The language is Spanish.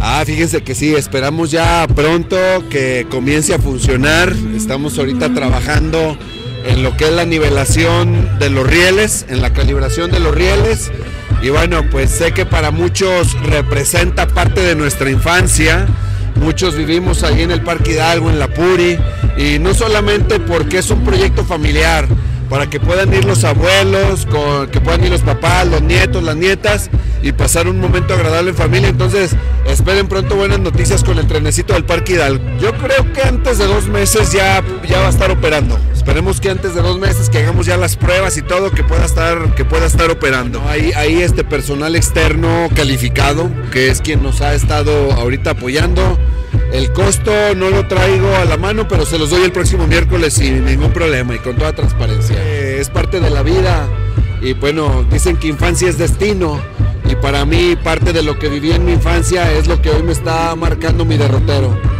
Fíjense que sí, esperamos ya pronto que comience a funcionar. Estamos ahorita trabajando en lo que es la nivelación de los rieles, en la calibración de los rieles. Y bueno, pues sé que para muchos representa parte de nuestra infancia. Muchos vivimos ahí en el Parque Hidalgo, en la Puri, y no solamente porque es un proyecto familiar, para que puedan ir los abuelos, que puedan ir los papás, los nietos, las nietas y pasar un momento agradable en familia. Entonces esperen pronto buenas noticias con el trenecito del Parque Hidalgo. Yo creo que antes de 2 meses ya va a estar operando. Esperemos que antes de 2 meses que hagamos ya las pruebas y todo, que pueda estar operando. Hay este personal externo calificado, que es quien nos ha estado ahorita apoyando. El costo no lo traigo a la mano, pero se los doy el próximo miércoles sin ningún problema y con toda transparencia. Es parte de la vida y bueno, dicen que infancia es destino y para mí parte de lo que viví en mi infancia es lo que hoy me está marcando mi derrotero.